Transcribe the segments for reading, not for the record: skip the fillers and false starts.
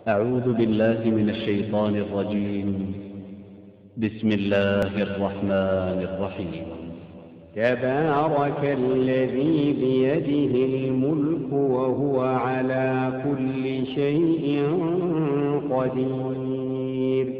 أعوذ بالله من الشيطان الرجيم. بسم الله الرحمن الرحيم. تبارك الذي بيده الملك وهو على كل شيء قدير،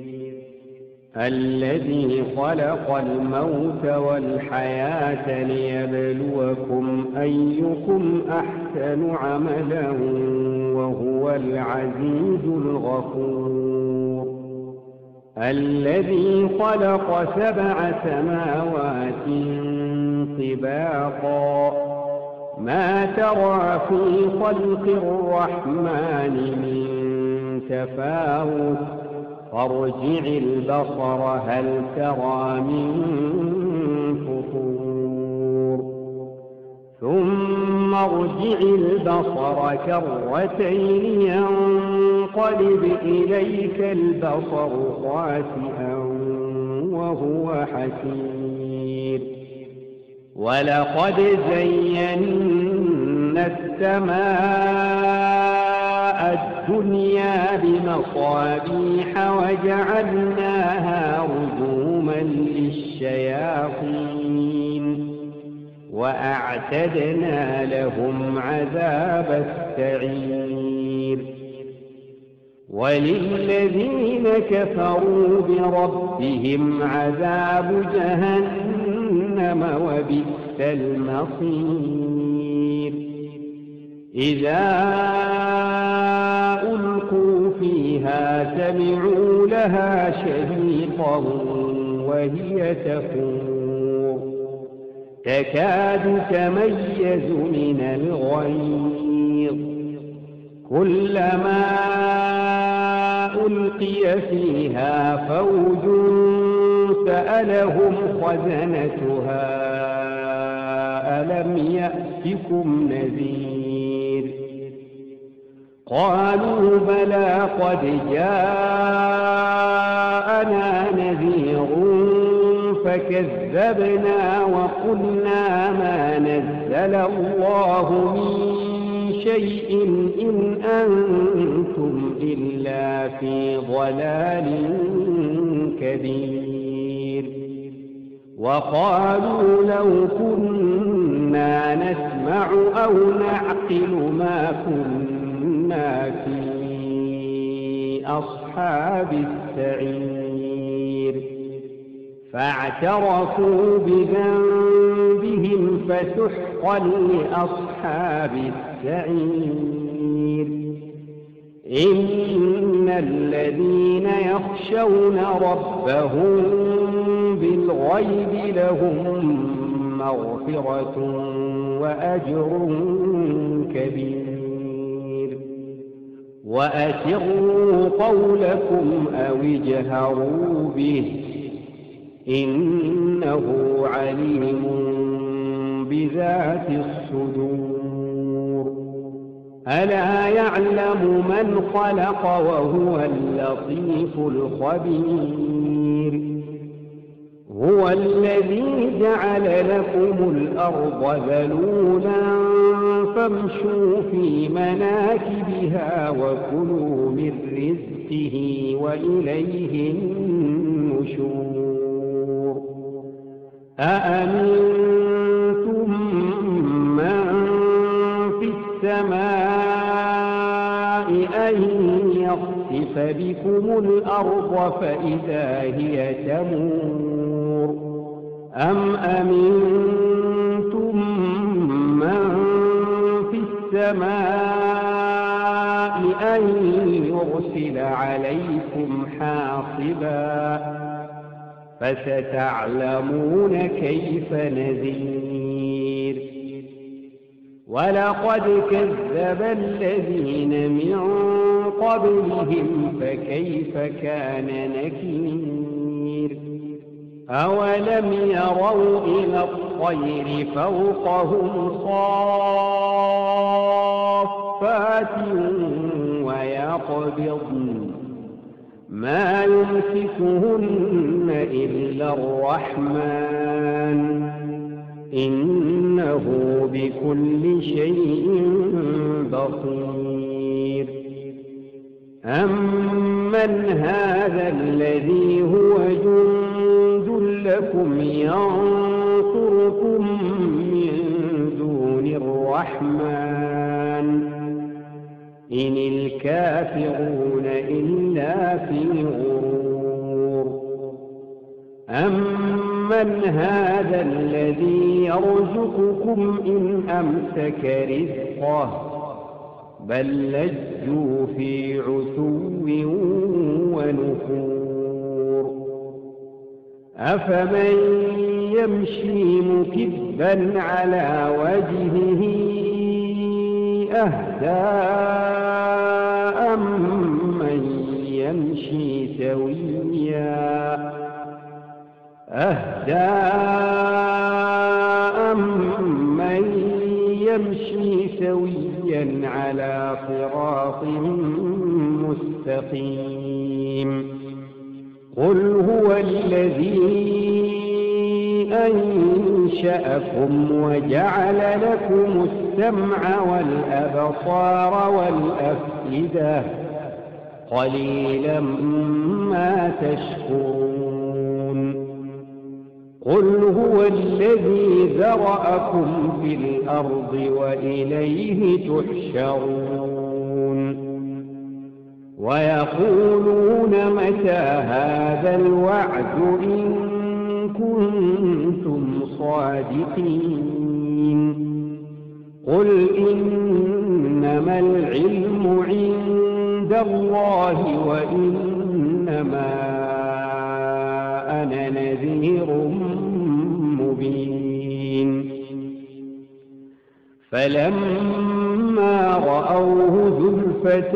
الذي خلق الموت والحياة ليبلوكم أيكم أحسن عملا وهو العزيز الغفور، الذي خلق 7 سماوات طباقا ما ترى في خلق الرحمن من تفاوت فارجع البصر هل ترى من فطور ثم ارجع البصر كرتين ينقلب إليك البصر خاسئا وهو حسير، ولقد زينا السماء الدنيا بمصابيح وجعلناها رجوما للشياطين وأعتدنا لهم عذاب السعير، وللذين كفروا بربهم عذاب جهنم وبئس المصير، إذا ألقوا فيها سمعوا لها شهيقا وهي تفور تكاد تميز من الغيظ، كلما ألقي فيها فوج سألهم خزنتها ألم يأتكم نذير، قالوا بلى قد جاءنا نذير فكذبنا وقلنا ما نزل الله من شيء إن أنتم إلا في ضلال كبير، وقالوا لو كنا نسمع أو نعقل ما كنا في أصحاب السعير، فاعترفوا بذنبهم فسحقا لأصحاب السعير، إن الذين يخشون ربهم بالغيب لهم مغفرة وأجر كبير، وأسروا قولكم أو اجهروا به إنه عليم بذات الصدور، ألا يعلم من خلق وهو اللطيف الخبير، هو الذي جعل لكم الأرض ذلولا فامشوا في مناكبها وكلوا من رزقه وإليه النشور، أأمنتم من في السماء أن يخسف بكم الأرض فإذا هي تمور، أم أمنتم من في السماء أن يرسل عليكم حاصبا فستعلمون كيف نذير، ولقد كذب الذين من قبلهم فكيف كان نكير، أولم يروا إلى الطير فوقهم صافات ويقبضن ما يمسكهن إلا الرحمن إنه بكل شيء بصير. أَمَّنْ هَذَا الَّذِي هُوَ جُندٌ لَّكُمْ يَنصُرُكُم مِّن دُونِ الرَّحْمَٰنِ إِنِ الْكَافِرُونَ إِلَّا فِي غُرُورٍ أَمَّنْ هَذَا الَّذِي يَرْزُقُكُمْ إِنْ أَمْسَكَ رِزْقَهُ بَل لَّجُّوا فِي عُتُوٍّ وَنُفُورٍ أَفَمَن يَمْشِي مُكِبًّا عَلَىٰ وَجْهِهِ أَهْدَىٰ أَمَّن يَمْشِي سَوِيًّا عَلَىٰ صِرَاطٍ مُّسْتَقِيمٍ قُلْ هُوَ الَّذِي أَنشَأَكُمْ وَجَعَلَ لَكُمُ السَّمْعَ وَالْأَبْصَارَ وَالْأَفْئِدَةَ قَلِيلًا مَّا تَشْكُرُونَ قُلْ هُوَ الَّذِي ذَرَأَكُمْ فِي الْأَرْضِ وَإِلَيْهِ تُحْشَرُونَ وَيَقُولُونَ مَتَىٰ هَٰذَا الْوَعْدُ إِن كُنتُمْ صَادِقِينَ قُلْ إِنَّمَا الْعِلْمُ عِندَ اللَّهِ وَإِنَّمَا أَنَا نَذِيرٌ مُّبِينٌ فَلَمَّا رَأَوْهُ زُلْفَةً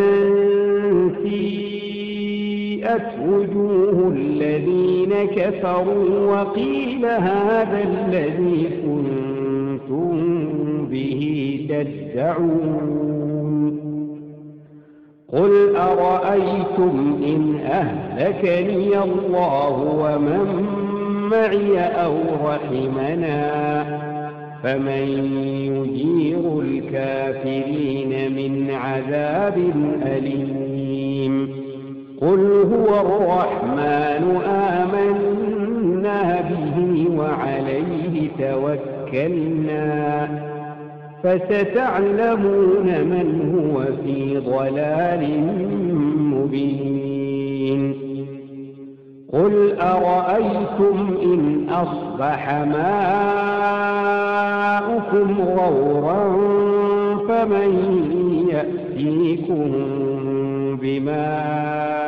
سِيئَتْ وُجُوهُ الَّذِينَ كَفَرُوا وَقِيلَ هَٰذَا الَّذِي كُنتُم بِهِ تَدَّعُونَ قُلْ أَرَأَيْتُمْ إِنْ أَهْلَكَنِيَ اللَّهُ وَمَن مَّعِيَ أَوْ رَحِمَنَا فَمَن يُجِيرُ الْكَافِرِينَ مِنْ عَذَابٍ أَلِيمٍ قُلْ هُوَ الرَّحْمَٰنُ آمَنَّا بِهِ وَعَلَيْهِ تَوَكَّلْنَا فَسَتَعْلَمُونَ مَنْ هُوَ فِي ضَلَالٍ مُّبِينٍ قُلْ أَرَأَيْتُمْ إِنْ أَصْبَحَ مَاؤُكُمْ غَوْرًا فَمَن يَأْتِيكُم بِمَاءٍ